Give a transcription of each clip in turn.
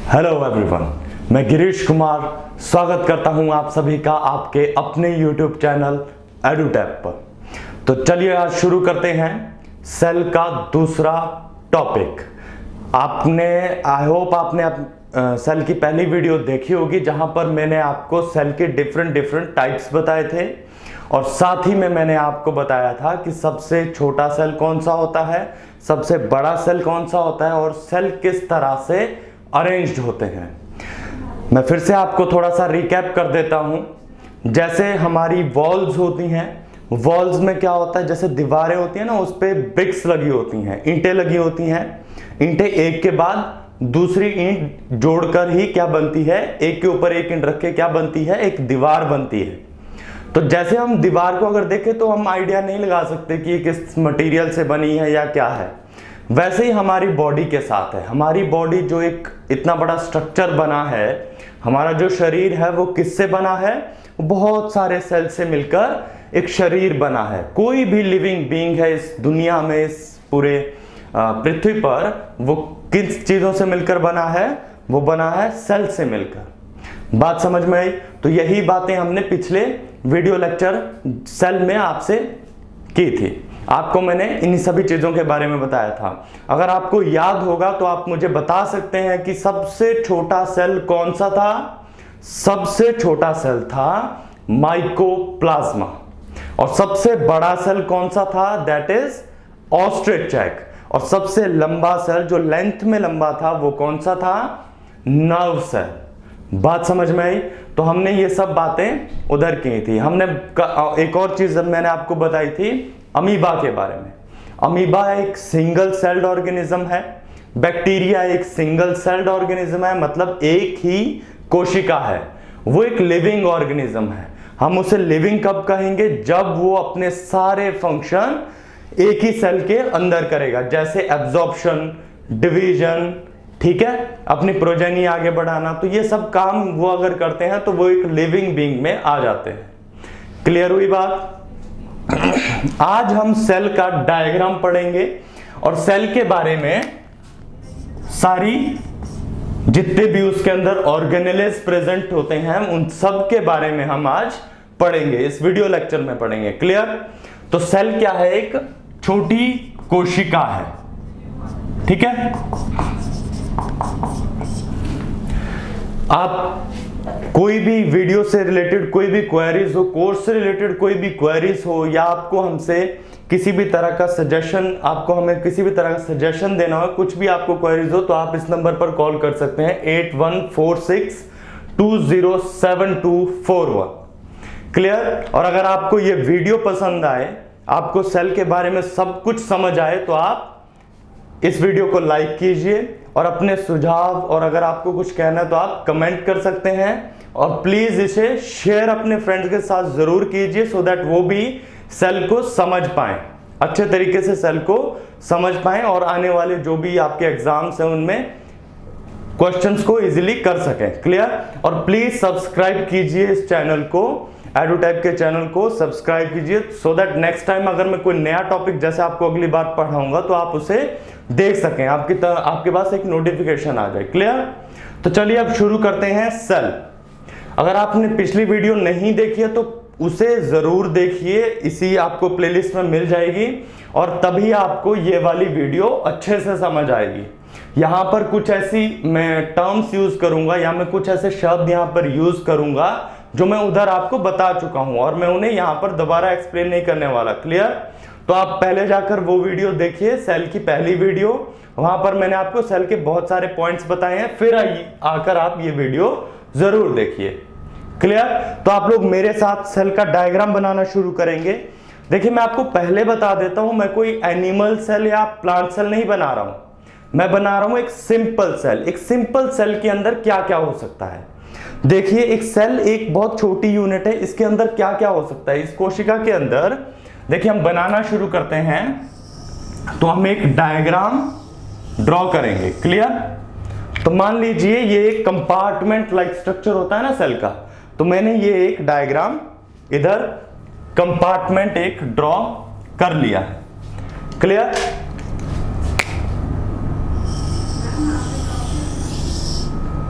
Hello everyone, मैं गिरीश कुमार स्वागत करता हूं आप सभी का आपके अपने यूट्यूब चैनल EduTap पर। तो चलिए आज शुरू करते हैं सेल का दूसरा टॉपिक। आई होप आपने सेल की पहली वीडियो देखी होगी जहां पर मैंने आपको सेल के डिफरेंट टाइप्स बताए थे और साथ ही में मैंने आपको बताया था कि सबसे छोटा सेल कौन सा होता है, सबसे बड़ा सेल कौन सा होता है और सेल किस तरह से अरेंज्ड होते हैं। मैं फिर से आपको थोड़ा सा रिकैप कर देता हूं। जैसे हमारी वॉल्स होती हैं, वॉल्स में क्या होता है, जैसे दीवारें होती हैं ना, उस पे ब्रिक्स लगी होती हैं, ईंटें लगी होती हैं। ईंटें एक के बाद दूसरी ईंट जोड़कर ही क्या बनती है, एक के ऊपर एक ईंट रख के क्या बनती है, एक दीवार बनती है। तो जैसे हम दीवार को अगर देखें तो हम आइडिया नहीं लगा सकते कि ये किस मटेरियल से बनी है या क्या है। वैसे ही हमारी बॉडी के साथ है। हमारी बॉडी जो एक इतना बड़ा स्ट्रक्चर बना है, हमारा जो शरीर है वो किससे बना है, बहुत सारे सेल से मिलकर एक शरीर बना है। कोई भी लिविंग बीइंग है इस दुनिया में, इस पूरे पृथ्वी पर, वो किन चीजों से मिलकर बना है, वो बना है सेल से मिलकर। बात समझ में आई? तो यही बातें हमने पिछले वीडियो लेक्चर सेल में आपसे की थी। आपको मैंने इन सभी चीजों के बारे में बताया था। अगर आपको याद होगा तो आप मुझे बता सकते हैं कि सबसे छोटा सेल कौन सा था। सबसे छोटा सेल था माइकोप्लाज्मा। और सबसे बड़ा सेल कौन सा था, दैट इज ऑस्ट्रिच एग। और सबसे लंबा सेल जो लेंथ में लंबा था वो कौन सा था, नर्व सेल। बात समझ में आई? तो हमने ये सब बातें उधर की थी। हमने एक और चीज मैंने आपको बताई थी अमीबा के बारे में। अमीबा एक सिंगल सेल्ड ऑर्गेनिज्म है। बैक्टीरिया एक सिंगल सेल्ड ऑर्गेनिज्म है, मतलब एक ही कोशिका है। वो एक लिविंग ऑर्गेनिज्म है। हम उसे लिविंग कब कहेंगे, जब वो अपने सारे फंक्शन एक ही सेल के अंदर करेगा, जैसे एब्जॉर्प्शन, डिवीजन, ठीक है, अपनी प्रोजेनी आगे बढ़ाना। तो ये सब काम वो अगर करते हैं तो वो एक लिविंग बीइंग में आ जाते हैं। क्लियर हुई बात? आज हम सेल का डायग्राम पढ़ेंगे और सेल के बारे में सारी जितने भी उसके अंदर ऑर्गेनेल्स प्रेजेंट होते हैं उन सब के बारे में हम आज पढ़ेंगे, इस वीडियो लेक्चर में पढ़ेंगे। क्लियर? तो सेल क्या है, एक छोटी कोशिका है, ठीक है। आप कोई भी वीडियो से रिलेटेड कोई भी क्वेरीज हो, कोर्स से रिलेटेड कोई भी क्वेरीज हो, या आपको हमसे किसी भी तरह का सजेशन, आपको हमें किसी भी तरह का सजेशन देना हो, कुछ भी आपको क्वेरीज हो, तो आप इस नंबर पर कॉल कर सकते हैं 8146207241। क्लियर? और अगर आपको ये वीडियो पसंद आए, आपको सेल के बारे में सब कुछ समझ आए, तो आप इस वीडियो को लाइक कीजिए और अपने सुझाव, और अगर आपको कुछ कहना है तो आप कमेंट कर सकते हैं। और प्लीज इसे शेयर अपने फ्रेंड्स के साथ जरूर कीजिए, सो दैट वो भी सेल को समझ पाएं, अच्छे तरीके से सेल को समझ पाएं और आने वाले जो भी आपके एग्जाम्स हैं उनमें क्वेश्चंस को इजीली कर सकें। क्लियर? और प्लीज सब्सक्राइब कीजिए इस चैनल को, EduTap के चैनल को सब्सक्राइब कीजिए, सो दैट नेक्स्ट टाइम अगर मैं कोई नया टॉपिक जैसे आपको अगली बार पढ़ाऊंगा तो आप उसे देख सकें, आपके पास एक नोटिफिकेशन आ जाए। क्लियर? तो चलिए अब शुरू करते हैं सेल। अगर आपने पिछली वीडियो नहीं देखी है तो उसे जरूर देखिए, इसी आपको प्लेलिस्ट में मिल जाएगी और तभी आपको ये वाली वीडियो अच्छे से समझ आएगी। यहां पर कुछ ऐसी मैं टर्म्स यूज करूंगा या मैं कुछ ऐसे शब्द यहां पर यूज करूंगा जो मैं उधर आपको बता चुका हूं और मैं उन्हें यहां पर दोबारा एक्सप्लेन नहीं करने वाला। क्लियर? तो आप पहले जाकर वो वीडियो देखिए, सेल की पहली वीडियो, वहां पर मैंने आपको सेल के बहुत सारे पॉइंट्स बताए हैं, फिर आकर आप ये वीडियो जरूर देखिए। क्लियर? तो आप लोग मेरे साथ सेल का डायग्राम बनाना शुरू करेंगे। देखिए, मैं आपको पहले बता देता हूं, मैं कोई एनिमल सेल या प्लांट सेल नहीं बना रहा हूं, मैं बना रहा हूं एक सिंपल सेल। एक सिंपल सेल के अंदर क्या क्या हो सकता है, देखिए, एक सेल एक बहुत छोटी यूनिट है, इसके अंदर क्या क्या हो सकता है। इस कोशिका के अंदर देखिए, हम बनाना शुरू करते हैं तो हम एक डायग्राम ड्रॉ करेंगे। क्लियर? तो मान लीजिए ये एक कंपार्टमेंट लाइक स्ट्रक्चर होता है ना सेल का, तो मैंने ये एक डायग्राम इधर कंपार्टमेंट एक ड्रॉ कर लिया है। क्लियर?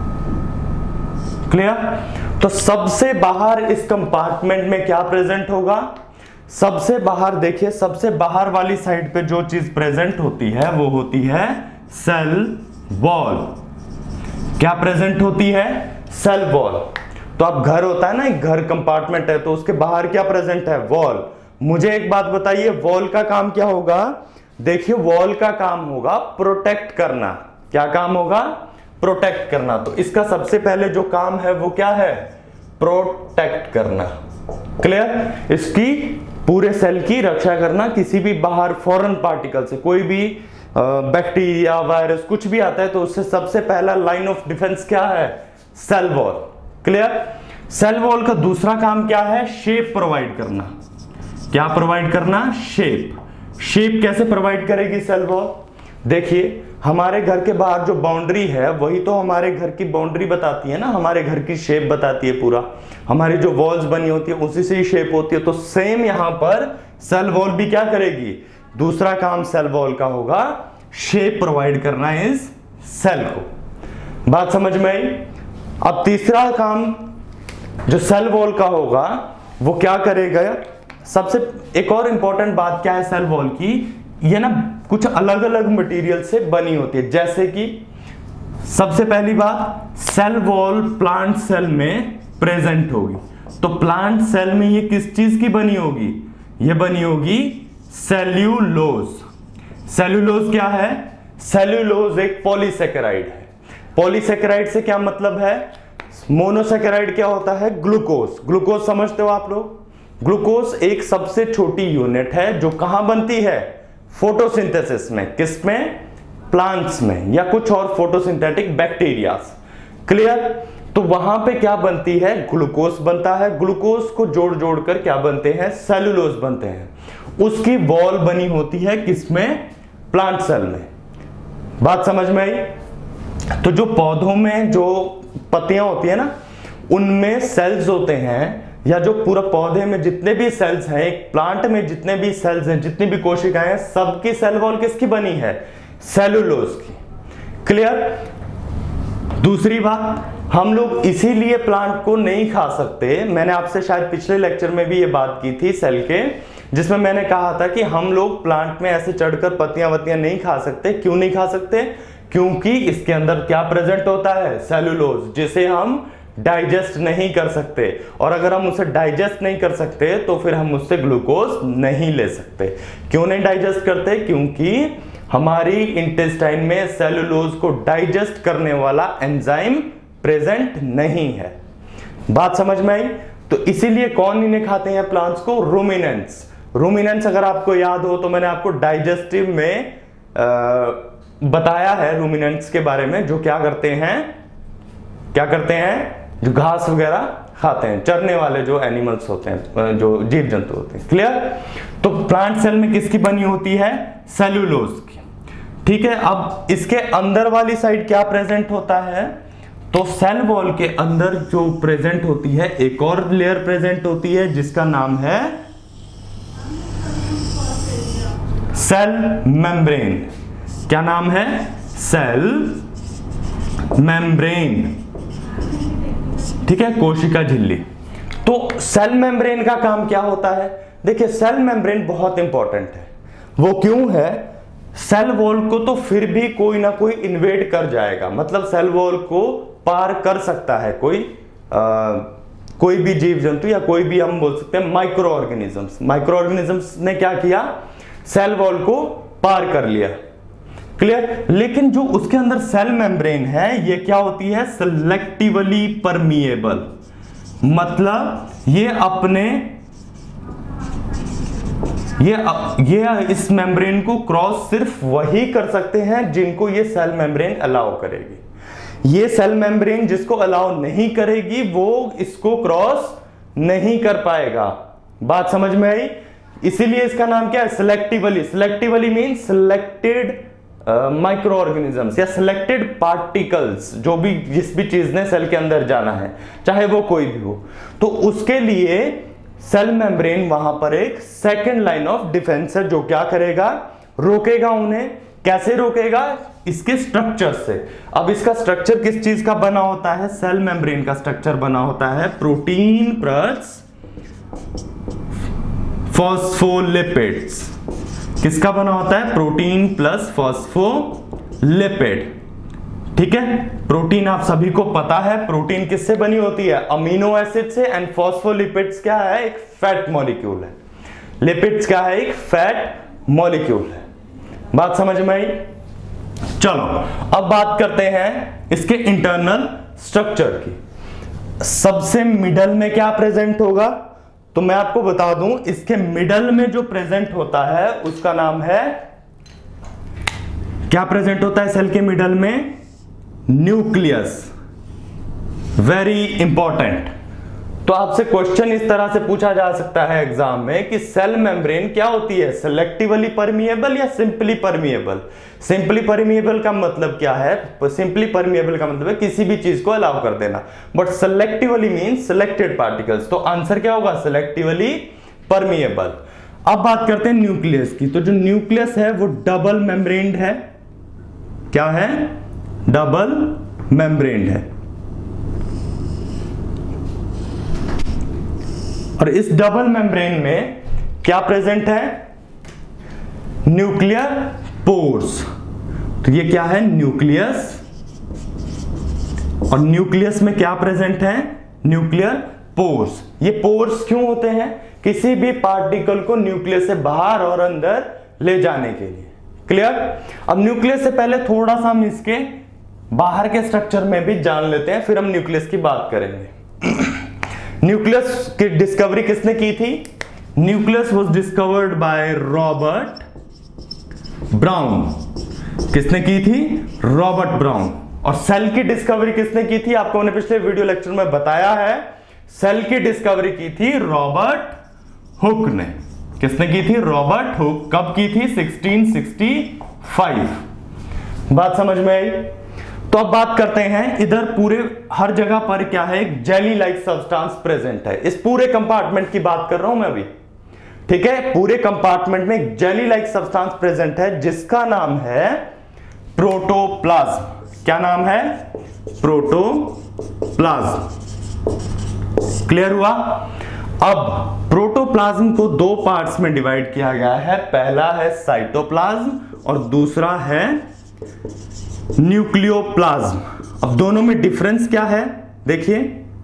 क्लियर। तो सबसे बाहर इस कंपार्टमेंट में क्या प्रेजेंट होगा, सबसे बाहर देखिए, सबसे बाहर वाली साइड पे जो चीज प्रेजेंट होती है वो होती है सेल वॉल। क्या प्रेजेंट होती है, सेल वॉल। तो अब घर होता है ना, एक घर कंपार्टमेंट है, तो उसके बाहर क्या प्रेजेंट है, वॉल। मुझे एक बात बताइए, वॉल का काम क्या होगा, देखिए वॉल का काम होगा प्रोटेक्ट करना। क्या काम होगा, प्रोटेक्ट करना। तो इसका सबसे पहले जो काम है वो क्या है, प्रोटेक्ट करना। क्लियर। इसकी पूरे सेल की रक्षा करना, किसी भी बाहर फॉरेन पार्टिकल से, कोई भी बैक्टीरिया वायरस कुछ भी आता है तो उससे सबसे पहला लाइन ऑफ डिफेंस क्या है, cell wall. Clear. Cell wall का दूसरा काम क्या है, शेप प्रोवाइड करना। क्या प्रोवाइड करना, शेप। शेप कैसे प्रोवाइड करेगी सेल वॉल, देखिए हमारे घर के बाहर जो बाउंड्री है वही तो हमारे घर की बाउंड्री बताती है ना, हमारे घर की शेप बताती है पूरा। हमारी जो वॉल्स बनी होती है उसी से ही शेप होती है। तो सेम यहां पर सेल वॉल भी क्या करेगी, दूसरा काम सेल वॉल का होगा शेप प्रोवाइड करना इस सेल को। बात समझ में आई। अब तीसरा काम जो सेल वॉल का होगा वो क्या करेगा, सबसे एक और इंपॉर्टेंट बात क्या है सेल वॉल की, ये ना कुछ अलग अलग मटेरियल से बनी होती है। जैसे कि सबसे पहली बात, सेल वॉल प्लांट सेल में प्रेजेंट होगी। तो प्लांट सेल में ये किस चीज की बनी होगी, ये बनी होगी सेल्यूलोज। सेल्यूलोज क्या है, सेल्यूलोज एक पॉलीसेकेराइड है। पॉलीसेकेराइड से क्या मतलब है, मोनोसेकेराइड क्या होता है, ग्लूकोज। ग्लूकोज समझते हो आप लोग, ग्लूकोज एक सबसे छोटी यूनिट है जो कहां बनती है, फोटोसिंथेसिस में। किसमें, प्लांट्स में या कुछ और फोटोसिंथेटिक बैक्टीरियाज। क्लियर। तो वहां पे क्या बनती है, ग्लूकोज बनता है। ग्लूकोज को जोड़ जोड़ कर क्या बनते हैं, सेल्यूलोज बनते हैं। उसकी वॉल बनी होती है किसमें, प्लांट सेल में। बात समझ में आई। तो जो पौधों में जो पत्तियां होती है ना, उनमें सेल्स होते हैं, या जो पूरा पौधे में जितने भी सेल्स हैं, एक प्लांट में जितने भी सेल्स हैं, जितनी भी कोशिकाएं हैं, सबकी सेल वॉल किसकी बनी है, सेल्यूलोज की। क्लियर। दूसरी बात, हम लोग इसीलिए प्लांट को नहीं खा सकते, मैंने आपसे शायद पिछले लेक्चर में भी ये बात की थी सेल के, जिसमें मैंने कहा था कि हम लोग प्लांट में ऐसे चढ़कर पत्तियां वत्तियां नहीं खा सकते। क्यों नहीं खा सकते, क्योंकि इसके अंदर क्या प्रेजेंट होता है, सेल्यूलोज, जिसे हम डाइजेस्ट नहीं कर सकते। और अगर हम उसे डाइजेस्ट नहीं कर सकते तो फिर हम उससे ग्लूकोज नहीं ले सकते। क्यों नहीं डाइजेस्ट करते, क्योंकि हमारी इंटेस्टाइन में सेल्यूलोज को डाइजेस्ट करने वाला एंजाइम प्रेजेंट नहीं है। बात समझ में आई। तो इसीलिए कौन इन्हें खाते हैं प्लांट्स को, रूमिनेंट्स। रूमिनेंट्स अगर आपको याद हो तो मैंने आपको डाइजेस्टिव में बताया है रूमिनेंट्स के बारे में, जो क्या करते हैं, क्या करते हैं, जो घास वगैरह खाते हैं, चरने वाले जो एनिमल्स होते हैं, जो जीव जंतु होते हैं। क्लियर। तो प्लांट सेल में किसकी बनी होती है, सेल्यूलोज की। ठीक है। अब इसके अंदर वाली साइड क्या प्रेजेंट होता है, तो सेल वॉल के अंदर जो प्रेजेंट होती है एक और लेयर प्रेजेंट होती है जिसका नाम है सेल मेम्ब्रेन। क्या नाम है, सेल मेम्ब्रेन। ठीक है, कोशिका झिल्ली। तो सेल मेम्ब्रेन का काम क्या होता है, देखिए सेल मेम्ब्रेन बहुत इंपॉर्टेंट है। वो क्यों है, सेल वॉल को तो फिर भी कोई ना कोई इन्वेड कर जाएगा, मतलब सेल वॉल को पार कर सकता है कोई भी जीव जंतु, या कोई भी हम बोल सकते हैं माइक्रो ऑर्गेनिजम्स। माइक्रो ऑर्गेनिजम्स ने क्या किया, सेल वॉल को पार कर लिया। क्लियर। लेकिन जो उसके अंदर सेल मेम्ब्रेन है ये क्या होती है, सिलेक्टिवली परमिएबल। मतलब ये अपने ये इस मेम्ब्रेन को क्रॉस सिर्फ वही कर सकते हैं जिनको ये सेल मेम्ब्रेन अलाउ करेगी। ये सेल मेम्ब्रेन जिसको अलाउ नहीं करेगी वो इसको क्रॉस नहीं कर पाएगा। बात समझ में आई। इसीलिए इसका नाम क्या है, selectively. Selectively means selected micro organisms या सिलेक्टेड पार्टिकल्स, जो भी जिस भी चीज ने सेल के अंदर जाना है, चाहे वो कोई भी हो, तो उसके लिए सेल मेम्ब्रेन वहां पर एक सेकेंड लाइन ऑफ डिफेंस है जो क्या करेगा, रोकेगा उन्हें। कैसे रोकेगा, इसके स्ट्रक्चर से। अब इसका स्ट्रक्चर किस चीज का बना होता है? सेल मेम्ब्रेन का स्ट्रक्चर बना होता है प्रोटीन प्लस फॉस्फोलिपिड्स। किसका बना होता है? Protein plus phospholipid. ठीक है, प्रोटीन आप सभी को पता है, प्रोटीन किससे बनी होती है? अमीनो एसिड से। एंड फॉस्फोलिपिड्स क्या है? एक फैट मॉलिक्यूल है। लिपिड्स क्या है? एक फैट मॉलिक्यूल है। बात समझ में आई? चलो अब बात करते हैं इसके इंटरनल स्ट्रक्चर की। सबसे मिडल में क्या प्रेजेंट होगा? तो मैं आपको बता दूं, इसके मिडल में जो प्रेजेंट होता है उसका नाम है, क्या प्रेजेंट होता है सेल के मिडल में? न्यूक्लियस। Very important. तो आपसे क्वेश्चन इस तरह से पूछा जा सकता है एग्जाम में कि सेल मेम्ब्रेन क्या होती है? सिलेक्टिवली परमिएबल या सिंपली परमिएबल? सिंपली परमिएबल का मतलब क्या है? सिंपली परमिएबल का मतलब है किसी भी चीज को अलाउ कर देना, but selectively means selected particles. तो आंसर क्या होगा? Selectively permeable. अब बात करते हैं न्यूक्लियस की। तो जो न्यूक्लियस है वो डबल मेम्ब्रेन्ड है। क्या है? डबल मेम्ब्रेन्ड है। और इस डबल मेम्ब्रेन में क्या प्रेजेंट है? Nuclear pores. तो ये क्या है? न्यूक्लियस। और न्यूक्लियस में क्या प्रेजेंट है? Nuclear pores. ये पोर्स क्यों होते हैं? किसी भी पार्टिकल को न्यूक्लियस से बाहर और अंदर ले जाने के लिए। क्लियर? अब न्यूक्लियस से पहले थोड़ा सा हम इसके बाहर के स्ट्रक्चर में भी जान लेते हैं, फिर हम न्यूक्लियस की बात करेंगे। न्यूक्लियस की डिस्कवरी किसने की थी? Nucleus was discovered by Robert Brown. किसने की थी? Robert Brown. और सेल की डिस्कवरी किसने की थी? आपको मैंने पिछले वीडियो लेक्चर में बताया है, सेल की डिस्कवरी की थी रॉबर्ट हुक ने। किसने की थी? Robert Hooke. कब की थी? 1665। बात समझ में आई? तो अब बात करते हैं, इधर पूरे हर जगह पर क्या है? एक जेली लाइक सब्सटेंस प्रेजेंट है। इस पूरे कंपार्टमेंट की बात कर रहा हूं मैं अभी। ठीक है, पूरे कंपार्टमेंट में एक जेली लाइक सब्सटेंस प्रेजेंट है जिसका नाम है प्रोटोप्लाज्म। क्या नाम है? प्रोटोप्लाज्म। क्लियर हुआ? अब प्रोटोप्लाज्म को दो पार्ट्स में डिवाइड किया गया है। पहला है साइटोप्लाज्म और दूसरा है न्यूक्लियोप्लाज्म। अब दोनों में डिफरेंस क्या है? देखिए,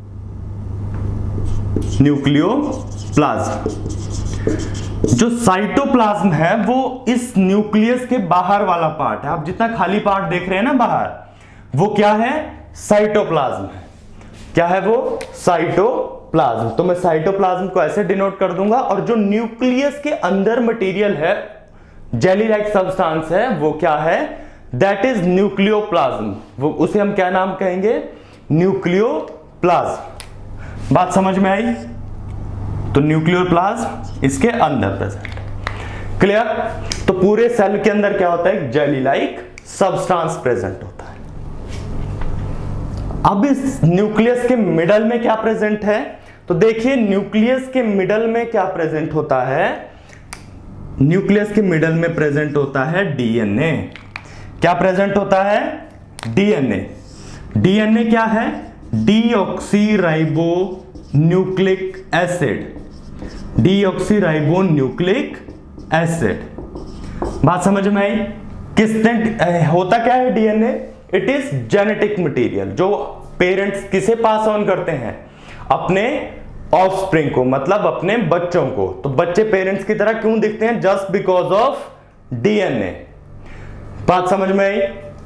न्यूक्लियोप्लाज्म, जो साइटोप्लाज्म है वो इस न्यूक्लियस के बाहर वाला पार्ट है। आप जितना खाली पार्ट देख रहे हैं ना बाहर, वो क्या है? साइटोप्लाज्म है। क्या है वो? साइटोप्लाज्म। तो मैं साइटोप्लाज्म को ऐसे डिनोट कर दूंगा। और जो न्यूक्लियस के अंदर मटेरियल है, जेली लाइक सब्सटेंस है, वो क्या है? That is nucleoplasm. वो उसे हम क्या नाम कहेंगे? न्यूक्लियोप्लाज्म। बात समझ में आई? तो न्यूक्लियोप्लाज्म इसके अंदर प्रेजेंट। क्लियर? तो पूरे सेल के अंदर क्या होता है? जेली लाइक सब्सटेंस प्रेजेंट होता है। अब इस न्यूक्लियस के मिडल में क्या प्रेजेंट है? तो देखिए, न्यूक्लियस के मिडल में क्या प्रेजेंट होता है? न्यूक्लियस के मिडल में प्रेजेंट होता है डीएनए। क्या प्रेजेंट होता है? डीएनए। डीएनए क्या है? Deoxyribo nucleic acid. Deoxyribonucleic acid. बात समझ में आई? किसने होता क्या है DNA? It is genetic material जो पेरेंट्स किसे पास ऑन करते हैं? अपने ऑफस्प्रिंग को, मतलब अपने बच्चों को। तो बच्चे पेरेंट्स की तरह क्यों दिखते हैं? Just because of DNA. बात समझ में आई?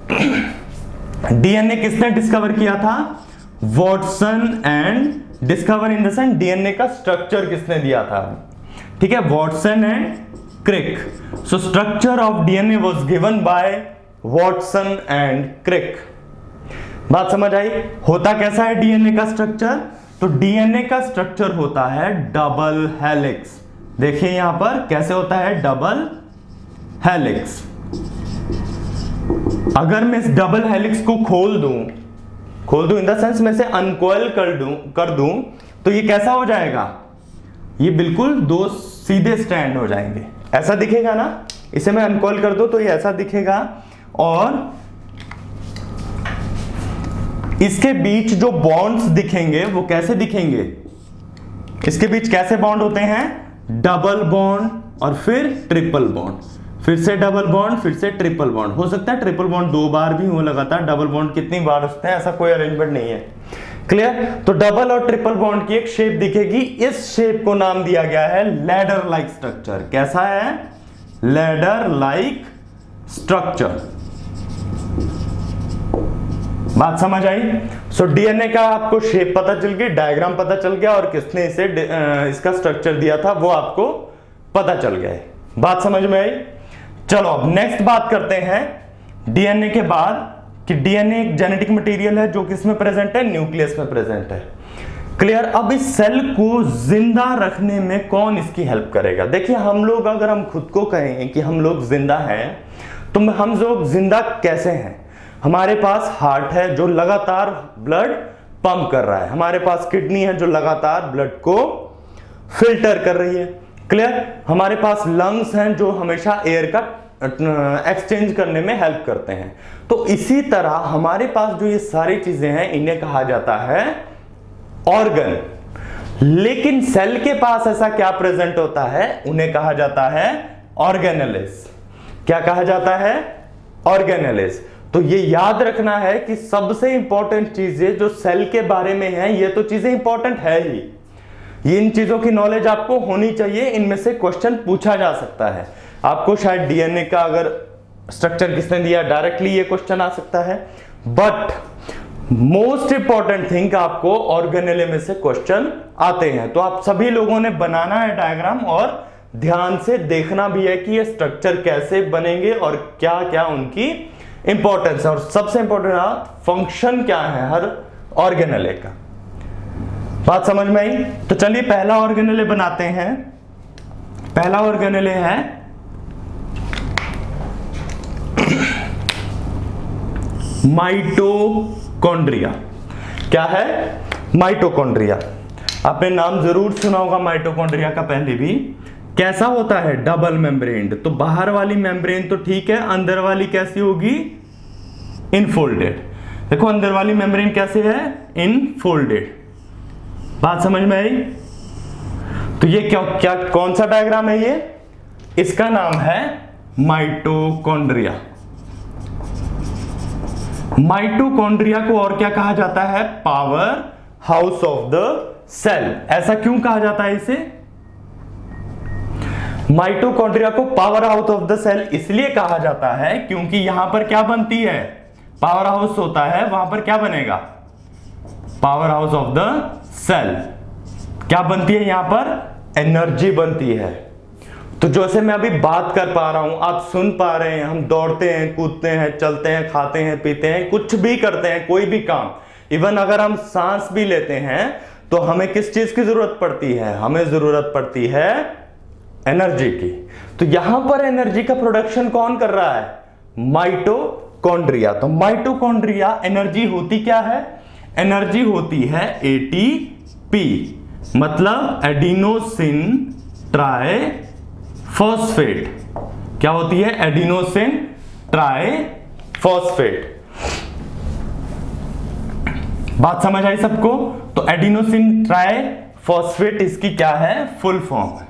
डीएनए किसने डिस्कवर किया था? Watson and discover in the sense DNA का स्ट्रक्चर किसने दिया था? ठीक है, Watson and Crick. So structure of DNA was given by Watson and Crick. बात समझ आई? होता कैसा है डीएनए का स्ट्रक्चर? तो डीएनए का स्ट्रक्चर होता है डबल हेलिक्स। देखिए यहां पर कैसे होता है डबल हेलिक्स। अगर मैं इस डबल हेलिक्स को खोल दूं इन द सेंस मैं से अनकॉइल कर दूं तो ये कैसा हो जाएगा? ये बिल्कुल दो सीधे स्ट्रैंड हो जाएंगे। ऐसा दिखेगा ना? इसे मैं अनकॉइल कर दूं तो ये ऐसा दिखेगा और इसके बीच जो बॉन्ड्स दिखेंगे वो कैसे दिखेंगे, इसके बीच कैसे बॉन्ड होते हैं, डबल बॉन्ड और फिर ट्रिपल बॉन्ड, फिर से डबल बॉन्ड, फिर से ट्रिपल बॉन्ड। हो सकता है ट्रिपल बॉन्ड 2 बार भी हो लगातार, डबल बॉन्ड कितनी बार होते हैं ऐसा कोई अरेंजमेंट नहीं है। क्लियर? तो डबल और ट्रिपल बॉन्ड की एक शेप दिखेगी, इस शेप को नाम दिया गया है लैडर लाइक स्ट्रक्चर। कैसा है? Ladder like structure. बात समझ आई? सो डीएनए का आपको शेप पता चल गई, डायग्राम पता चल गया, और किसने इसे इसका स्ट्रक्चर दिया था वो आपको पता चल गया है। बात समझ में आई? चलो अब नेक्स्ट बात करते हैं डीएनए के बाद कि डीएनए एक जेनेटिक मटेरियल है जो किसमें प्रेजेंट है, न्यूक्लियस में प्रेजेंट है। क्लियर? अब इस सेल को जिंदा रखने में कौन इसकी हेल्प करेगा? देखिए हम लोग, अगर हम खुद को कहें कि हम लोग जिंदा हैं, तो हम लोग जिंदा कैसे हैं? हमारे पास हार्ट है जो लगातार ब्लड पंप कर रहा है, हमारे पास किडनी है जो लगातार ब्लड को फिल्टर कर रही है। क्लियर? हमारे पास लंग्स हैं जो हमेशा एयर का एक्सचेंज करने में हेल्प करते हैं। तो इसी तरह हमारे पास जो ये सारी चीजें हैं इन्हें कहा जाता है ऑर्गन। लेकिन सेल के पास ऐसा क्या प्रेजेंट होता है, उन्हें कहा जाता है ऑर्गेनेलिस। क्या कहा जाता है? ऑर्गेनेलिस। तो ये याद रखना है कि सबसे इंपॉर्टेंट चीजें जो सेल के बारे में है, ये तो चीजें इंपॉर्टेंट है ही, ये इन चीजों की नॉलेज आपको होनी चाहिए, इनमें से क्वेश्चन पूछा जा सकता है। आपको शायद डीएनए का अगर स्ट्रक्चर किसने दिया, डायरेक्टली ये क्वेश्चन आ सकता है, बट मोस्ट इंपॉर्टेंट थिंग आपको ऑर्गेनेले में से क्वेश्चन आते हैं। तो आप सभी लोगों ने बनाना है डायग्राम, और ध्यान से देखना भी है कि ये स्ट्रक्चर कैसे बनेंगे और क्या क्या उनकी इंपॉर्टेंस है, और सबसे इंपॉर्टेंट फंक्शन क्या है हर ऑर्गेनेले का। बात समझ में आई? तो चलिए पहला ऑर्गेनेले बनाते हैं। पहला ऑर्गेनेले है माइटोकॉन्ड्रिया। क्या है? माइटोकॉन्ड्रिया। आपने नाम जरूर सुना होगा माइटोकॉन्ड्रिया का पहले भी। कैसा होता है? Double membrane. तो बाहर वाली मेम्ब्रेन तो ठीक है, अंदर वाली कैसी होगी? इनफोल्डेड। देखो अंदर वाली मेम्ब्रेन कैसे है? इनफोल्डेड। बात समझ में आई? तो ये क्या कौन सा डायग्राम है ये? इसका नाम है माइटोकॉन्ड्रिया। माइटोकॉन्ड्रिया को और क्या कहा जाता है? Power house of the cell. ऐसा क्यों कहा जाता है इसे? माइटोकॉन्ड्रिया को power house of the cell इसलिए कहा जाता है क्योंकि यहां पर क्या बनती है? पावर हाउस होता है, वहां पर क्या बनेगा? Power house of the cell. क्या बनती है यहां पर? एनर्जी बनती है। तो जैसे मैं अभी बात कर पा रहा हूं, आप सुन पा रहे हैं, हम दौड़ते हैं, कूदते हैं, चलते हैं, खाते हैं, पीते हैं, कुछ भी करते हैं, कोई भी काम, इवन अगर हम सांस भी लेते हैं तो हमें किस चीज की जरूरत पड़ती है? हमें जरूरत पड़ती है एनर्जी की। तो यहां पर एनर्जी का प्रोडक्शन कौन कर रहा है? माइटोकॉन्ड्रिया। तो माइटोकॉन्ड्रिया एनर्जी होती क्या है? एनर्जी होती है एटीपी, मतलब एडिनोसिन ट्राइफॉस्फेट। क्या होती है? Adenosine triphosphate. बात समझ आई सबको? तो एडिनोसिन ट्राइफॉस्फेट इसकी क्या है? फुल फॉर्म है।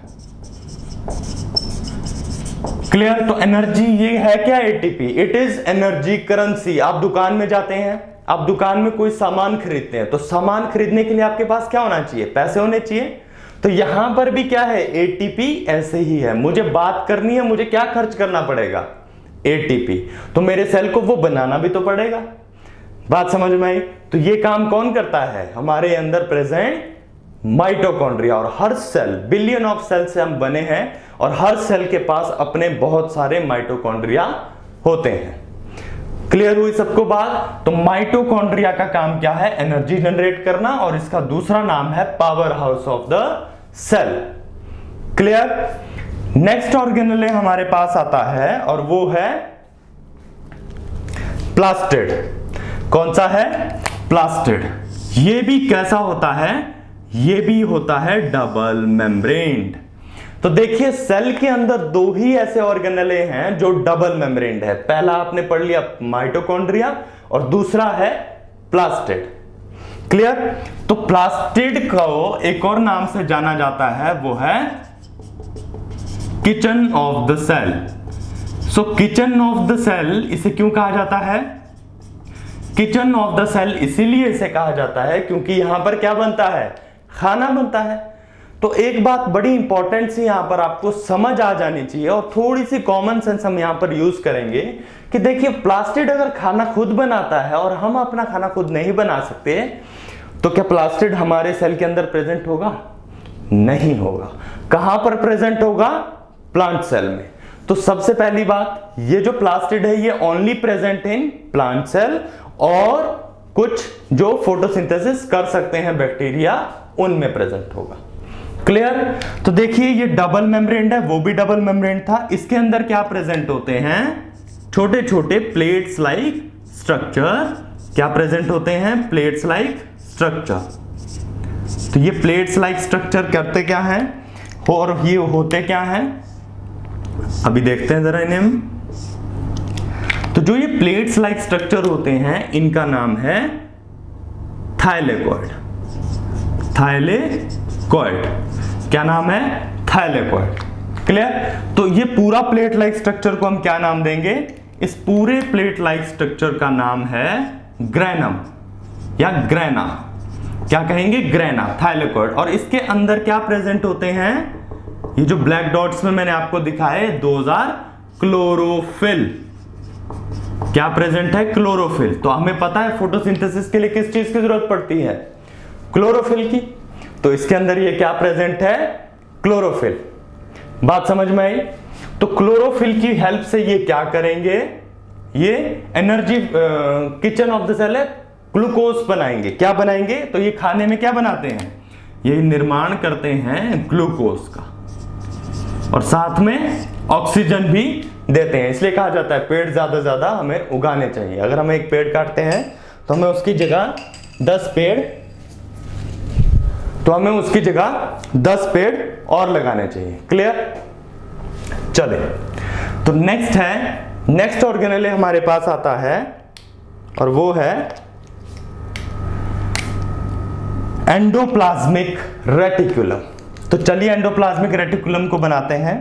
क्लियर? तो एनर्जी ये है क्या? ATP. It is energy currency. आप दुकान में जाते हैं, आप दुकान में कोई सामान खरीदते हैं, तो सामान खरीदने के लिए आपके पास क्या होना चाहिए? पैसे होने चाहिए। तो यहां पर भी क्या है? एटीपी। ऐसे ही है, मुझे बात करनी है, मुझे क्या खर्च करना पड़ेगा? एटीपी। तो मेरे सेल को वो बनाना भी तो पड़ेगा। बात समझ में आई? तो ये काम कौन करता है? हमारे अंदर प्रेजेंट माइटोकॉन्ड्रिया। और हर सेल, बिलियन ऑफ सेल से हम बने हैं, और हर सेल के पास अपने बहुत सारे माइटोकॉन्ड्रिया होते हैं। क्लियर हुई सबको बात? तो माइटोकॉन्ड्रिया का काम क्या है? एनर्जी जनरेट करना, और इसका दूसरा नाम है power house of the cell. Clear? Next organelle हमारे पास आता है और वो है प्लास्टिड। कौन सा है? प्लास्टिड। ये भी कैसा होता है? ये भी होता है डबल मेम्ब्रेन। तो देखिए सेल के अंदर दो ही ऐसे ऑर्गेनेले हैं जो डबल मेम्ब्रेन है। पहला आपने पढ़ लिया माइटोकॉन्ड्रिया, और दूसरा है प्लास्टिड। क्लियर? तो प्लास्टिड को एक और नाम से जाना जाता है, वो है kitchen of the cell. So kitchen of the cell इसे क्यों कहा जाता है? किचन ऑफ द सेल इसीलिए इसे कहा जाता है क्योंकि यहां पर क्या बनता है? खाना बनता है। तो एक बात बड़ी इंपॉर्टेंट सी यहां पर आपको समझ आ जानी चाहिए और थोड़ी सी कॉमन सेंस हम यहां पर यूज करेंगे कि देखिए, प्लास्टिड अगर खाना खुद बनाता है और हम अपना खाना खुद नहीं बना सकते, तो क्या प्लास्टिड हमारे सेल के अंदर प्रेजेंट होगा? नहीं होगा। कहां पर प्रेजेंट होगा? प्लांट सेल में। तो सबसे पहली बात, ये जो प्लास्टिड है ये only present in plant cell, और कुछ जो फोटोसिंथेसिस कर सकते हैं बैक्टीरिया, उनमें प्रेजेंट होगा। क्लियर? तो देखिए, ये डबल मेम्ब्रेन है, वो भी डबल मेम्ब्रेन था। इसके अंदर क्या प्रेजेंट होते हैं? छोटे छोटे प्लेट्स लाइक स्ट्रक्चर। क्या प्रेजेंट होते हैं? Plates like structure. तो ये प्लेट्स लाइक स्ट्रक्चर करते क्या हैं और ये होते क्या हैं, अभी देखते हैं जरा इन्हें हम। तो जो ये प्लेट्स लाइक स्ट्रक्चर होते हैं, इनका नाम है थाइलेकॉइड। थाइलेकॉइड, क्या नाम है? थाइलेकॉइड। क्लियर? तो ये पूरा प्लेट लाइक स्ट्रक्चर को हम क्या नाम देंगे? इस पूरे प्लेट लाइक स्ट्रक्चर का नाम है ग्रेनम या ग्रेना। क्या कहेंगे? Grana, thylakoid. और इसके अंदर क्या प्रेजेंट होते हैं? ये जो ब्लैक डॉट्स में मैंने आपको दिखाए, 2000 क्लोरोफिल। क्या प्रेजेंट है? क्लोरोफिल। तो हमें पता है फोटोसिंथेसिस के लिए किस चीज की जरूरत पड़ती है? क्लोरोफिल की। तो इसके अंदर ये क्या प्रेजेंट है? क्लोरोफिल। बात समझ में आई? तो क्लोरोफिल की हेल्प से ये क्या करेंगे? ये energy, kitchen of the cell है, ग्लूकोज बनाएंगे। क्या बनाएंगे? तो ये खाने में क्या बनाते हैं? ये निर्माण करते हैं ग्लूकोज का, और साथ में ऑक्सीजन भी देते हैं। इसलिए कहा जाता है पेड़ ज्यादा से ज्यादा हमें उगाने चाहिए। अगर हम एक पेड़ काटते हैं तो हमें उसकी जगह 10 पेड़, तो हमें उसकी जगह 10 पेड़ और लगाने चाहिए। क्लियर? चले, तो नेक्स्ट है, नेक्स्ट ऑर्गेनेल हमारे पास आता है और वो है एंडोप्लाज्मिक रेटिकुलम। तो चलिए एंडोप्लाज्मिक रेटिकुलम को बनाते हैं।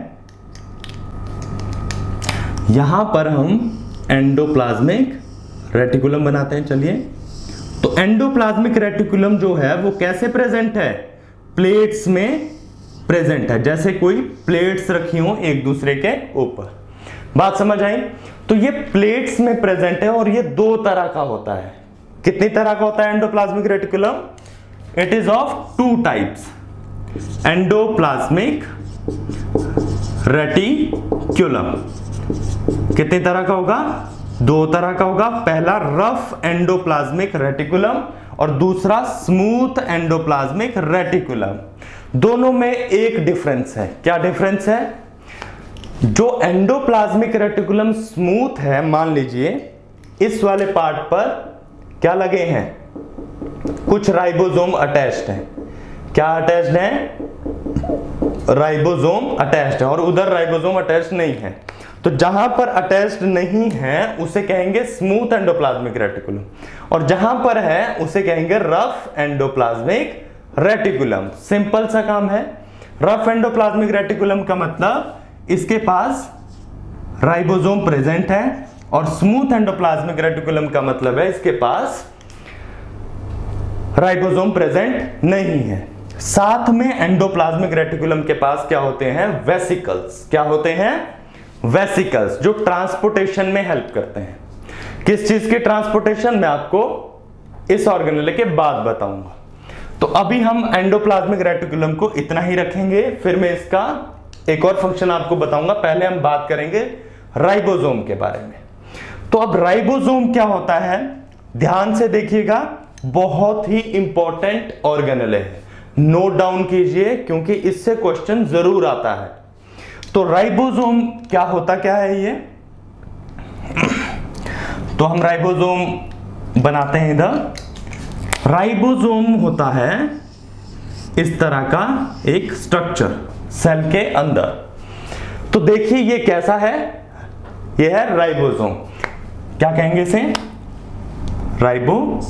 यहां पर हम एंडोप्लाज्मिक रेटिकुलम बनाते हैं। चलिए, तो एंडोप्लाज्मिक रेटिकुलम जो है वो कैसे प्रेजेंट है? प्लेट्स में प्रेजेंट है, जैसे कोई प्लेट्स रखी हो एक दूसरे के ऊपर। बात समझ आई? तो ये प्लेट्स में प्रेजेंट है और ये 2 तरह का होता है। कितनी तरह का होता है endoplasmic reticulum? It is of 2 types. Endoplasmic reticulum कितनी तरह का होगा? 2 तरह का होगा। पहला रफ एंडोप्लाज्मिक रेटिकुलम और दूसरा स्मूथ एंडोप्लाज्मिक रेटिकुलम। दोनों में एक डिफरेंस है। क्या डिफरेंस है? जो एंडोप्लाज्मिक रेटिकुलम स्मूथ है, मान लीजिए इस वाले पार्ट पर क्या लगे हैं? कुछ राइबोसोम अटैच्ड हैं। क्या अटैच्ड है? राइबोसोम अटैच्ड है, और उधर राइबोसोम अटैच्ड नहीं है। तो जहां पर अटैच्ड नहीं है उसे कहेंगे स्मूथ एंडोप्लाज्मिक रेटिकुलम, और जहां पर है उसे कहेंगे रफ एंडोप्लाज्मिक रेटिकुलम। सिंपल सा काम है। रफ एंडोप्लाज्मिक रेटिकुलम का मतलब इसके पास राइबोसोम प्रेजेंट है, और स्मूथ एंडोप्लाज्मिक रेटिकुलम का मतलब है इसके पास राइबोसोम प्रेजेंट नहीं है। साथ में एंडोप्लाज्मिक रेटिकुलम के पास क्या होते हैं? वेसिकल्स। क्या होते हैं? वेसिकल्स, जो ट्रांसपोर्टेशन में हेल्प करते हैं। किस चीज के ट्रांसपोर्टेशन? मैं आपको इस ऑर्गेनेल के बाद बताऊंगा। तो अभी हम एंडोप्लाज्मिक रेटिकुलम को इतना ही रखेंगे, फिर मैं इसका एक और फंक्शन आपको बताऊंगा। पहले हम बात करेंगे राइबोसोम के बारे में। तो अब राइबोसोम क्या होता है, ध्यान से देखिएगा, बहुत ही इंपॉर्टेंट ऑर्गेनेल है। नोट डाउन कीजिए क्योंकि इससे क्वेश्चन जरूर आता है। तो राइबोसोम क्या होता क्या है ये? तो हम राइबोसोम बनाते हैं इधर। राइबोसोम होता है इस तरह का एक स्ट्रक्चर सेल के अंदर। तो देखिए ये कैसा है? ये है राइबोसोम। क्या कहेंगे इसे? राइबोसोम।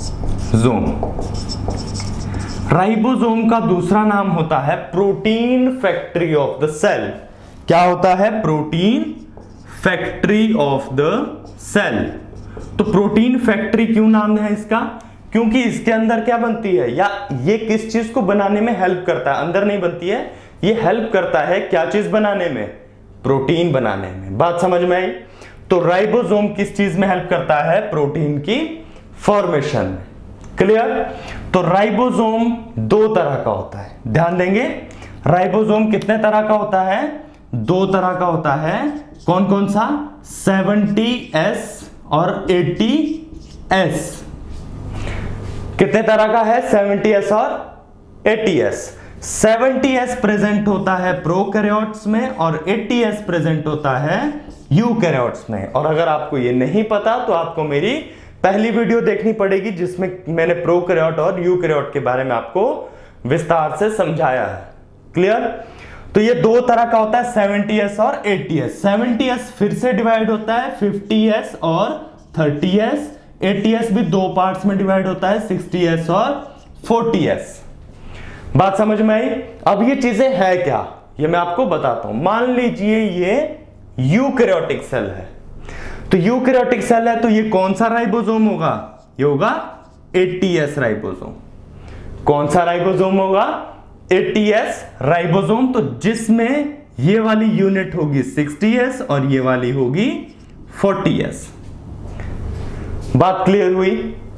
राइबोसोम का दूसरा नाम होता है protein factory of the cell. क्या होता है? Protein factory of the cell. तो प्रोटीन फैक्ट्री क्यों नाम है इसका? क्योंकि इसके अंदर क्या बनती है, या ये किस चीज को बनाने में हेल्प करता है? अंदर नहीं बनती है, ये हेल्प करता है क्या चीज बनाने में? प्रोटीन बनाने में। बात समझ में आई? तो राइबोसोम किस चीज में हेल्प करता है? प्रोटीन की फॉर्मेशन में। क्लियर? तो राइबोसोम दो तरह का होता है, ध्यान देंगे। राइबोसोम कितने तरह का होता है? दो तरह का होता है। कौन कौन सा? 70S और 80S। कितने तरह का है? 70S और 80S। 70S प्रेजेंट होता है प्रोकैरियोट्स में और 80S प्रेजेंट होता है यूकैरियोट्स में। और अगर आपको ये नहीं पता तो आपको मेरी पहली वीडियो देखनी पड़ेगी जिसमें मैंने प्रोकैरियोट और यूकैरियोट के बारे में आपको विस्तार से समझाया है। क्लियर? तो ये दो तरह का होता है, 70S और 80S। 70S फिर से डिवाइड होता है 50S और 30S। 80S भी दो पार्ट्स में डिवाइड होता है, 60S और 40S। बात समझ में आई? अब ये चीजें है क्या, ये मैं आपको बताता हूं। मान लीजिए ये यूकैरियोटिक सेल है, तो यूकैरियोटिक सेल है तो ये कौन सा राइबोसोम होगा? ये होगा 80S राइबोसोम। कौन सा राइबोसोम होगा? 80S ribosome. तो जिसमें ये वाली यूनिट होगी 60S और ये वाली होगी 40S। बात क्लियर हुई?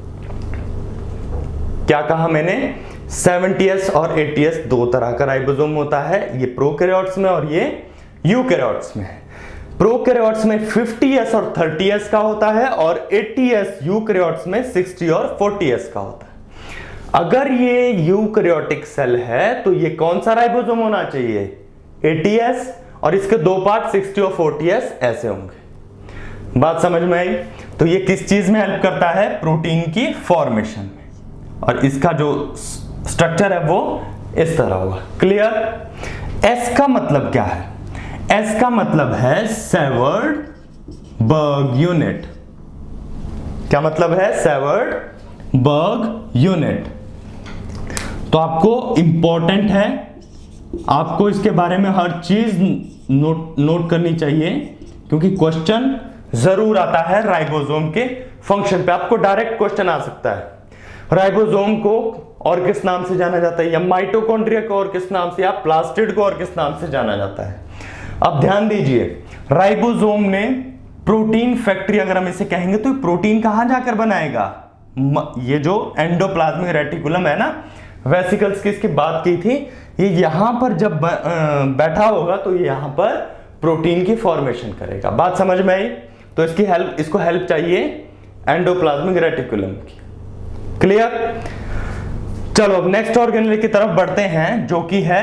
क्या कहा मैंने? 70S और 80S दो तरह का राइबोसोम होता है, ये प्रोकैरियोट्स में और ये यूकैरियोट्स में। प्रोकैरियोट्स में 50S और 30S का होता है और 80S यूकैरियोट्स में 60 और 40S का होता है। अगर ये यूकैरियोटिक सेल है तो ये कौन सा राइबोसोम होना चाहिए? 80S, और इसके दो पार्ट 60 और 40S ऐसे होंगे। बात समझ में आई? तो ये किस चीज में हेल्प करता है? प्रोटीन की फॉर्मेशन में। और इसका जो स्ट्रक्चर है वो इस तरह होगा। क्लियर? एस का मतलब क्या है? एस का मतलब है सेवर्ड बर्ग यूनिट। क्या मतलब है? Svedberg unit. तो आपको इंपॉर्टेंट है, आपको इसके बारे में हर चीज नोट करनी चाहिए, क्योंकि क्वेश्चन जरूर आता है राइबोसोम के फंक्शन पे। आपको डायरेक्ट क्वेश्चन आ सकता है, राइबोसोम को और किस नाम से जाना जाता है, या माइटोकॉन्ड्रिया को और किस नाम से, या प्लास्टिड को और किस नाम से जाना जाता है। अब ध्यान दीजिए, राइबोसोम में प्रोटीन फैक्ट्री अगर हम इसे कहेंगे तो प्रोटीन कहां जाकर बनाएगा? ये जो एंडोप्लाज्मिक रेटिकुलम है ना, वेसिकल्स की इसकी बात की थी, ये यहां पर जब बैठा होगा तो ये यहां पर प्रोटीन की फॉर्मेशन करेगा। बात समझ में आई? तो इसको हेल्प चाहिए एंडोप्लाज्मिक रेटिकुलम की। क्लियर? चलो अब नेक्स्ट ऑर्गेनेल की तरफ बढ़ते हैं, जो कि है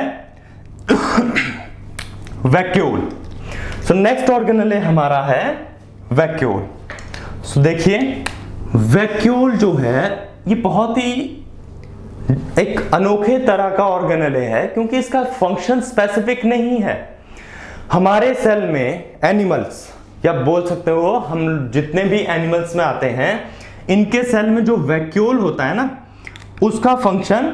वैक्यूल। सो नेक्स्ट ऑर्गेनेल हमारा है वैक्यूल। सो देखिए, वैक्यूल जो है ये बहुत ही एक अनोखे तरह का ऑर्गेनेल है, क्योंकि इसका फंक्शन स्पेसिफिक नहीं है। हमारे सेल में एनिमल्स, या बोल सकते हो हम जितने भी एनिमल्स में आते हैं, इनके सेल में जो वैक्यूल होता है ना, उसका फंक्शन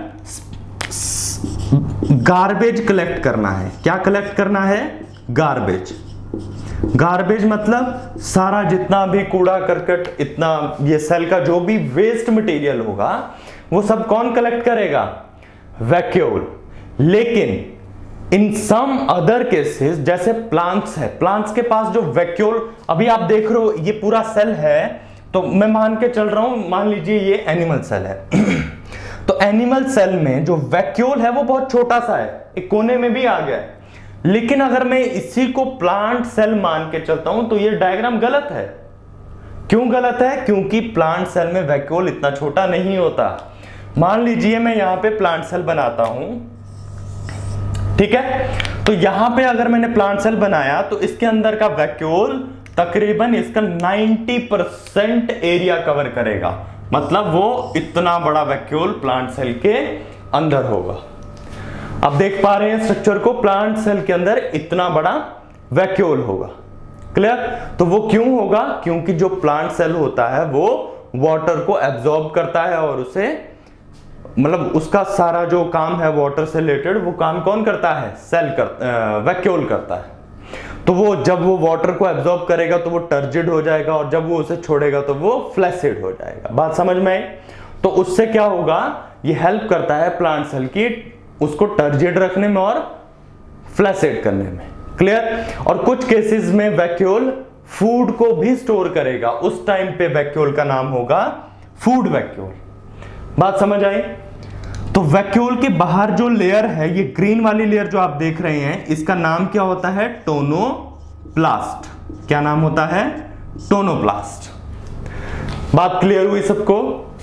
गार्बेज कलेक्ट करना है। क्या कलेक्ट करना है? गार्बेज। गार्बेज मतलब सारा जितना भी कूड़ा करकट, इतना ये सेल का जो भी वेस्ट मटेरियल होगा वो सब कौन कलेक्ट करेगा? वैक्यूल। लेकिन इन सम अदर केसेस, जैसे प्लांट्स है, प्लांट्स के पास जो वैक्यूल, अभी आप देख रहे हो ये पूरा सेल है, तो मैं मान के चल रहा हूं, मान लीजिए ये एनिमल सेल है तो एनिमल सेल में जो वैक्यूल है वो बहुत छोटा सा है, एक कोने में भी आ गया है। लेकिन अगर मैं इसी को प्लांट सेल मान के चलता हूं तो ये डायग्राम गलत है। क्यों गलत है? क्योंकि प्लांट सेल में वैक्यूल इतना छोटा नहीं होता। मान लीजिए मैं यहां पे प्लांट सेल बनाता हूं, ठीक है? तो यहां पे अगर मैंने प्लांट सेल बनाया तो इसके अंदर का वैक्यूल तकरीबन इसका 90% एरिया कवर करेगा। मतलब वो इतना बड़ा वैक्यूल प्लांट सेल के अंदर होगा। अब देख पा रहे हैं स्ट्रक्चर को, प्लांट सेल के अंदर इतना बड़ा वैक्यूल होगा। क्लियर? तो वो क्यों होगा? क्योंकि जो प्लांट सेल होता है वो वाटर को एब्जॉर्ब करता है और उसे मतलब उसका सारा जो काम है वाटर से रिलेटेड वो काम कौन करता है? वैक्यूल करता है। तो वो जब वो वाटर को एब्जॉर्ब करेगा तो वो टर्जिड हो जाएगा और जब वो उसे छोड़ेगा तो वो फ्लैसिड हो जाएगा। बात समझ में आई? तो उससे क्या होगा, ये हेल्प करता है प्लांट सेल की उसको टर्जिड रखने में और फ्लैसिड करने में। क्लियर? और कुछ केसेस में वैक्यूल फूड को भी स्टोर करेगा, उस टाइम पे वैक्यूल का नाम होगा फूड वैक्यूल। बात समझ आई? तो वैक्यूल के बाहर जो लेयर है, ये ग्रीन वाली लेयर जो आप देख रहे हैं, इसका नाम क्या होता है? टोनोप्लास्ट। क्या नाम होता है? टोनोप्लास्ट। बात क्लियर हुई सबको?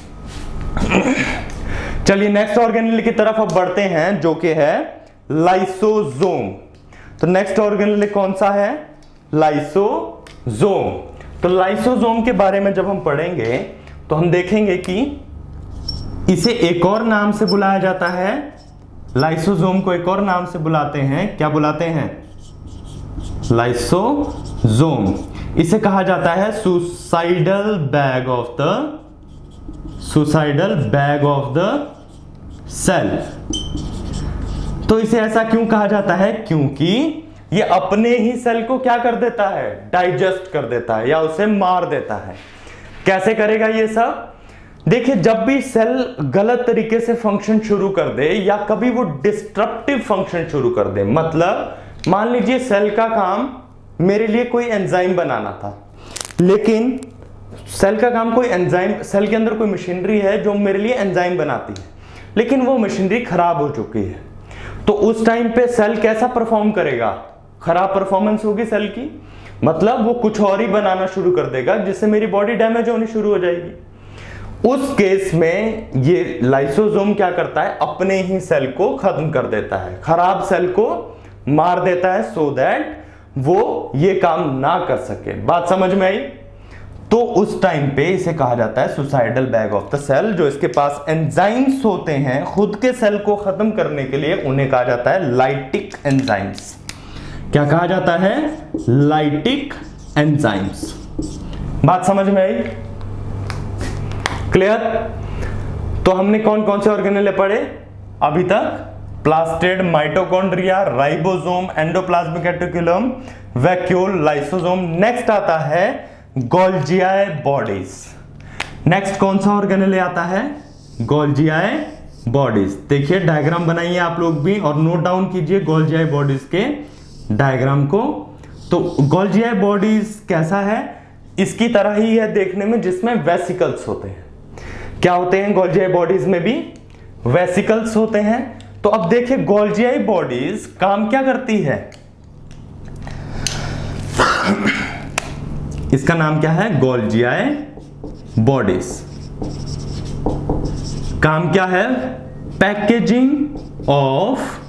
चलिए नेक्स्ट ऑर्गेनेल की तरफ अब बढ़ते हैं जो कि है लाइसोसोम। तो नेक्स्ट ऑर्गेनेल कौन सा है? लाइसोसोम। तो लाइसोसोम के बारे में जब हम पढ़ेंगे तो हम देखेंगे कि इसे एक और नाम से बुलाया जाता है। लाइसोसोम को एक और नाम से बुलाते हैं। क्या बुलाते हैं? लाइसोसोम। इसे कहा जाता है suicidal bag of the cell. तो इसे ऐसा क्यों कहा जाता है? क्योंकि ये अपने ही सेल को क्या कर देता है? डाइजेस्ट कर देता है या उसे मार देता है। कैसे करेगा ये सब? देखिए, जब भी सेल गलत तरीके से फंक्शन शुरू कर दे या कभी वो डिस्ट्रप्टिव फंक्शन शुरू कर दे, मतलब मान लीजिए सेल का काम मेरे लिए कोई एंजाइम बनाना था, लेकिन सेल का काम कोई एंजाइम, सेल के अंदर कोई मशीनरी है जो मेरे लिए एंजाइम बनाती है, लेकिन वो मशीनरी खराब हो चुकी है। तो उस टाइम पे सेल कैसा परफॉर्म करेगा? खराब परफॉर्मेंस होगी सेल की, मतलब वो कुछ और ही बनाना शुरू कर देगा जिससे मेरी बॉडी डैमेज होनी शुरू हो जाएगी। उस केस में ये लाइसोसोम क्या करता है? अपने ही सेल को खत्म कर देता है, खराब सेल को मार देता है, सो दैट वो ये काम ना कर सके। बात समझ में आई? तो उस टाइम पे इसे कहा जाता है suicidal bag of the cell. जो इसके पास एंजाइम्स होते हैं खुद के सेल को खत्म करने के लिए, उन्हें कहा जाता है लाइटिक एंजाइम्स। क्या कहा जाता है? Lytic enzymes. बात समझ में आई? क्लियर? तो हमने कौन कौन से ऑर्गेनेल पढ़े अभी तक? Plastid, mitochondria, ribosome, endoplasmic reticulum, vacuole, lysosome. Next आता है गोल्जियाई बॉडीज। नेक्स्ट कौन सा ऑर्गेनेल आता है? गोल्जियाई बॉडीज। देखिए डायग्राम बनाइए आप लोग भी और नोट डाउन कीजिए गोल्जियाई बॉडीज के डायग्राम को। तो गोल्जियाई बॉडीज कैसा है? इसकी तरह ही है देखने में, जिसमें वेसिकल्स होते हैं। क्या होते हैं गोल्जियाई बॉडीज में भी? वेसिकल्स होते हैं। तो अब देखिए गोल्जियाई बॉडीज काम क्या करती है? इसका नाम क्या है? गोल्जियाई बॉडीज। काम क्या है? Packaging of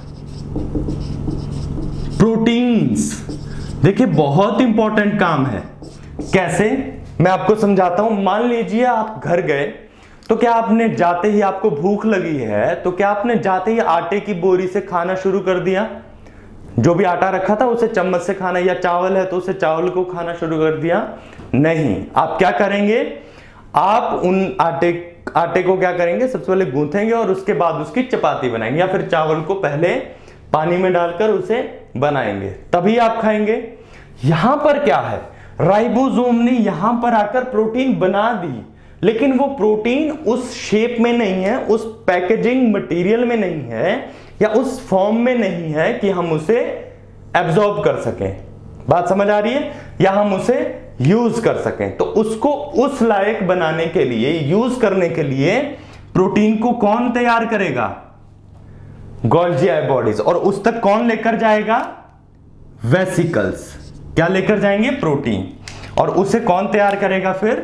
proteins. देखिए बहुत इंपॉर्टेंट काम है। कैसे? मैं आपको समझाता हूं। मान लीजिए आप घर गए, तो क्या आपने जाते ही, आपको भूख लगी है, तो क्या आपने जाते ही आटे की बोरी से खाना शुरू कर दिया? जो भी आटा रखा था उसे चम्मच से खाना, या चावल है तो उसे चावल को खाना शुरू कर दिया? नहीं। आप क्या करेंगे? आप उन आटे को क्या करेंगे? सबसे पहले गूंथेंगे और उसके बाद उसकी चपाती बनाएंगे, या फिर चावल को पहले पानी में डालकर उसे बनाएंगे, तभी आप खाएंगे। यहां पर क्या है? राइबोसोम ने यहां पर आकर प्रोटीन बना दी, लेकिन वो प्रोटीन उस शेप में नहीं है, उस पैकेजिंग मटेरियल में नहीं है, या उस फॉर्म में नहीं है कि हम उसे एब्जॉर्ब कर सकें। बात समझ आ रही है? या हम उसे यूज कर सकें। तो उसको उस लायक बनाने के लिए, यूज करने के लिए प्रोटीन को कौन तैयार करेगा? गोल्जियाई बॉडीज। और उस तक कौन लेकर जाएगा? वेसिकल्स। क्या लेकर जाएंगे? प्रोटीन। और उसे कौन तैयार करेगा फिर?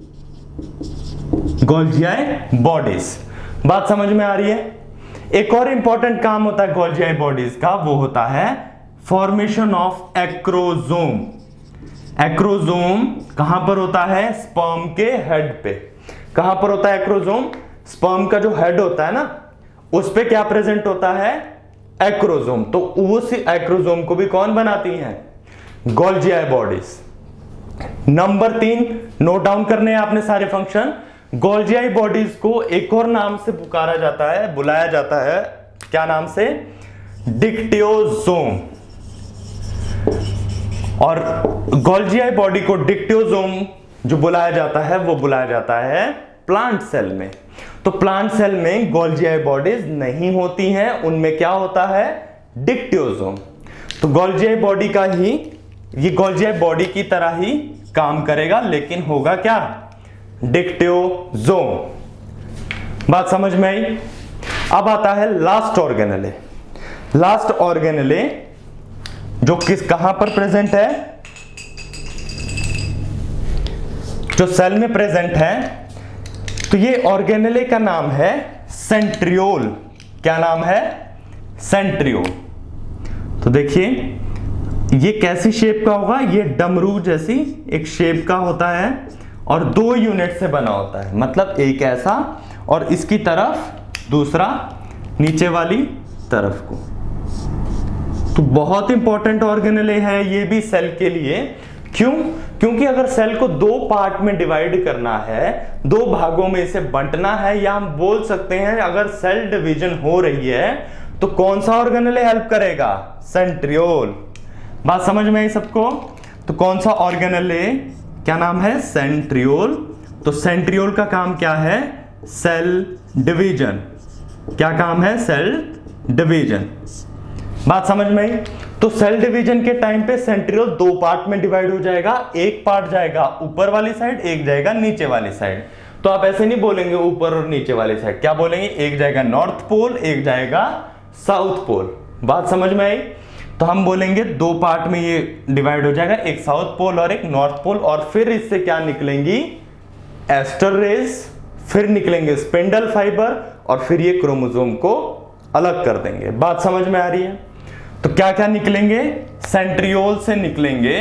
गोल्जियाई बॉडीज। बात समझ में आ रही है? एक और इंपॉर्टेंट काम होता है गोल्जियाई बॉडीज का, वो होता है फॉर्मेशन ऑफ एक्रोसोम। एक्रोसोम कहां पर होता है? स्पर्म के हेड पे। कहां पर होता है एक्रोसोम? स्पर्म का जो हेड होता है ना, उस पे क्या प्रेजेंट होता है? एक्रोसोम। तो उस एक्रोसोम को भी कौन बनाती हैं? गोल्जियाई बॉडीज। नंबर 3 नोट डाउन करने हैं आपने सारे फंक्शन। गोल्जियाई बॉडीज को एक और नाम से पुकारा जाता है, बुलाया जाता है, क्या नाम से? डिक्टियोसोम। और गोल्जियाई बॉडी को डिक्टियोसोम जो बुलाया जाता है वो बुलाया जाता है प्लांट सेल में। तो प्लांट सेल में गोल्जियाई बॉडीज नहीं होती हैं, उनमें क्या होता है? डिक्टियोसोम। तो गोल्जियाई बॉडी का ही, ये गोल्जियाई बॉडी की तरह ही काम करेगा, लेकिन होगा क्या? डिक्टियोसोम। बात समझ में आई? अब आता है लास्ट ऑर्गेनेले। लास्ट ऑर्गेनेले जो कहां पर प्रेजेंट है? जो सेल में प्रेजेंट है। तो ये ऑर्गेनेले का नाम है सेंट्रियोल। क्या नाम है? सेंट्रियोल। तो देखिए ये कैसी शेप का होगा? ये डमरू जैसी एक शेप का होता है और 2 यूनिट से बना होता है, मतलब एक ऐसा और इसकी तरफ दूसरा नीचे वाली तरफ को। तो बहुत इंपॉर्टेंट ऑर्गेनेले है ये भी सेल के लिए। क्यों? क्योंकि अगर सेल को 2 पार्ट में डिवाइड करना है, 2 भागों में इसे बांटना है, या हम बोल सकते हैं अगर सेल डिवीजन हो रही है तो कौन सा ऑर्गेनेले हेल्प करेगा? सेंट्रियोल। बात समझ में आई सबको? तो कौन सा ऑर्गेनेले, क्या नाम है? सेंट्रियोल। तो सेंट्रियोल का काम क्या है? Cell division. क्या काम है? Cell division. बात समझ में आई? तो सेल डिवीजन के टाइम पे सेंट्रियोल 2 पार्ट में डिवाइड हो जाएगा। एक पार्ट जाएगा ऊपर वाली साइड, एक जाएगा नीचे वाली साइड। तो आप ऐसे नहीं बोलेंगे ऊपर और नीचे वाली साइड, क्या बोलेंगे? एक जाएगा नॉर्थ पोल, एक जाएगा साउथ पोल। बात समझ में आई? तो हम बोलेंगे 2 पार्ट में ये डिवाइड हो जाएगा, एक साउथ पोल और एक नॉर्थ पोल। और फिर इससे क्या निकलेंगी? एस्टर रेज, फिर निकलेंगे स्पिंडल फाइबर, और फिर ये क्रोमोसोम को अलग कर देंगे। बात समझ में आ रही है? तो क्या क्या निकलेंगे? सेंट्रियोल से निकलेंगे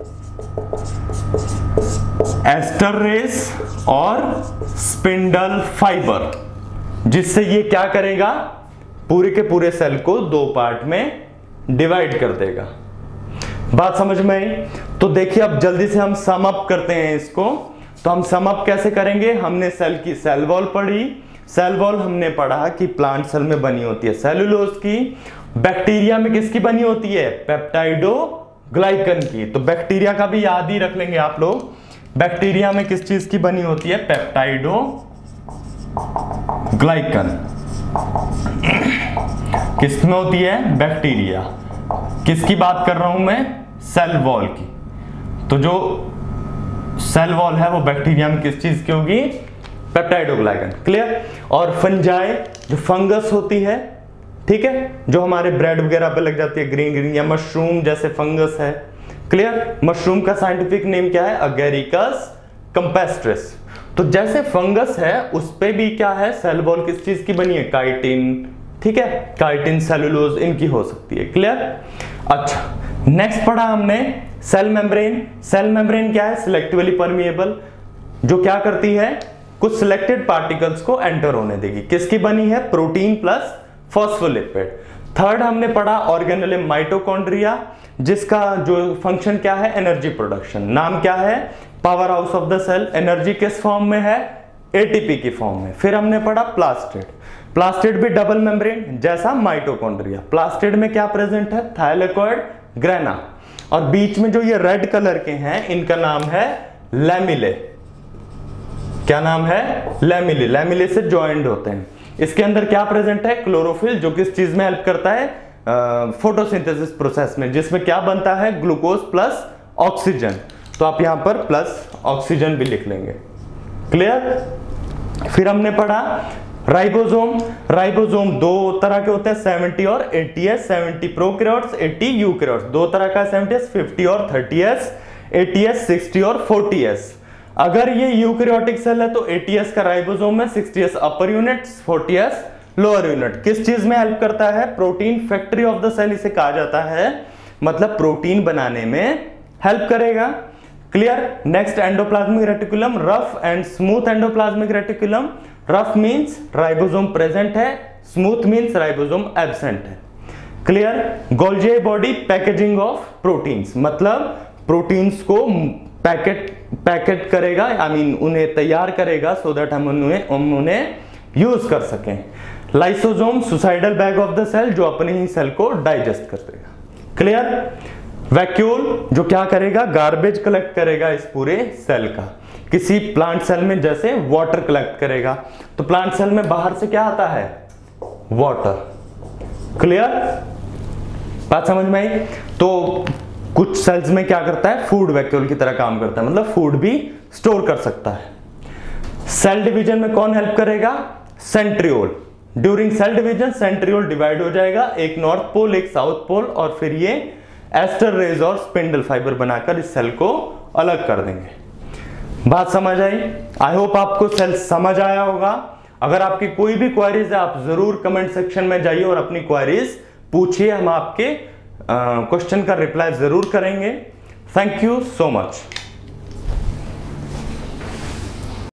एस्टर रेस और स्पिंडल फाइबर, जिससे ये क्या करेगा? पूरे के पूरे सेल को 2 पार्ट में डिवाइड कर देगा। बात समझ में आई? तो देखिए अब जल्दी से हम सम अप करते हैं इसको। तो हम सम अप कैसे करेंगे? हमने सेल की सेल वॉल पढ़ी। सेल वॉल हमने पढ़ा कि प्लांट सेल में बनी होती है सेलुलोज की, बैक्टीरिया में किसकी बनी होती है? पेप्टाइडोग्लाइकन की। तो बैक्टीरिया का भी याद ही रख लेंगे आप लोग। बैक्टीरिया में किस चीज की बनी होती है? पेप्टाइडोग्लाइकन। किस में होती है? बैक्टीरिया। किसकी बात कर रहा हूं मैं? सेल वॉल की। तो जो सेल वॉल है वो बैक्टीरिया में किस चीज की होगी? पेप्टाइडोग्लाइकन। क्लियर? और फंजाई जो फंगस होती है, ठीक है, जो हमारे ब्रेड वगैरह पे लग जाती है, ग्रीन ग्रीन, या मशरूम जैसे फंगस है। क्लियर? मशरूम का साइंटिफिक नेम क्या है? Agaricus campestris. तो जैसे फंगस है उस पे भी क्या है? सेल वॉल किस चीज की बनी है? काइटिन। ठीक है, काइटिन, सेलुलोज इनकी हो सकती है। क्लियर? अच्छा, नेक्स्ट पढ़ा हमने सेल मेम्ब्रेन। सेल मेम्ब्रेन क्या है? सिलेक्टिवली परमिएबल, जो क्या करती है? कुछ सिलेक्टेड पार्टिकल्स को एंटर होने देगी। किसकी बनी है? Protein plus phospholipid. थर्ड हमने पढ़ा ऑर्गेनेले माइटोकॉन्ड्रिया, जिसका जो फंक्शन क्या है? Energy production. नाम क्या है? Power house of the cell. Energy किस फॉर्म में है? एटीपी की फॉर्म में। फिर हमने पढ़ा प्लास्टिड। प्लास्टिड भी डबल मेम्ब्रेन जैसा माइटोकॉन्ड्रिया। प्लास्टिड में क्या प्रेजेंट है? Thylakoid, grana. और बीच में जो ये रेड कलर के हैं इनका नाम है लैमिले। क्या नाम है? लैमिले। लैमिले से ज्वाइंट होते हैं। इसके अंदर क्या प्रेजेंट है? क्लोरोफिल, जो किस चीज में हेल्प करता है? फोटोसिंथेसिस प्रोसेस में, जिसमें क्या बनता है? Glucose plus oxygen. तो आप यहां पर प्लस ऑक्सीजन भी लिख लेंगे। क्लियर? फिर हमने पढ़ा राइबोसोम। राइबोसोम 2 तरह के होते हैं, 70 और 80s। 70 prokaryotes, 80 eukaryotes. 2 तरह का 70s, 50 और 30s, 80s, 60 और 40s। अगर ये यूकैरियोटिक सेल है तो 80s का राइबोसोम है, 60s अपर यूनिट, 40s लोअर यूनिट। किस चीज में हेल्प करता है? Protein factory of the cell इसे कहा जाता है, मतलब प्रोटीन बनाने में हेल्प करेगा। Clear? Next endoplasmic reticulum, rough and smooth endoplasmic reticulum. Rough means ribosome present है, स्मूथ मींस राइबोसोम एब्सेंट है। Clear? Golgi body packaging of proteins, मतलब प्रोटीन्स को पैकेट करेगा, आई मीन उन्हें तैयार करेगा, सो दैट हम उन्हें यूज कर सकें। Lysosome suicidal bag of the cell, जो अपने ही सेल को डाइजेस्ट कर देगा। क्लियर? वैक्यूल जो क्या करेगा, गार्बेज कलेक्ट करेगा इस पूरे सेल का। किसी प्लांट सेल में जैसे वाटर कलेक्ट करेगा, तो प्लांट सेल में बाहर से क्या आता है, वाटर। क्लियर? बात समझ में आई? तो कुछ सेल्स में क्या करता है, फूड वैक्यूल की तरह काम करता है, मतलब फूड भी स्टोर कर सकता है। सेल डिवीजन में कौन हेल्प करेगा, centriole. During cell division centriole divide हो जाएगा, एक नॉर्थ पोल एक साउथ पोल, और फिर ये एस्टर रेज और स्पिंडल फाइबर बनाकर इस सेल को अलग कर देंगे। बात समझ आई? आई होप आपको सेल समझ आया होगा। अगर आपकी कोई भी क्वेरीज है, आप जरूर कमेंट सेक्शन में जाइए और अपनी क्वेरीज पूछिए, हम आपके क्वेश्चन का रिप्लाई जरूर करेंगे। Thank you so much.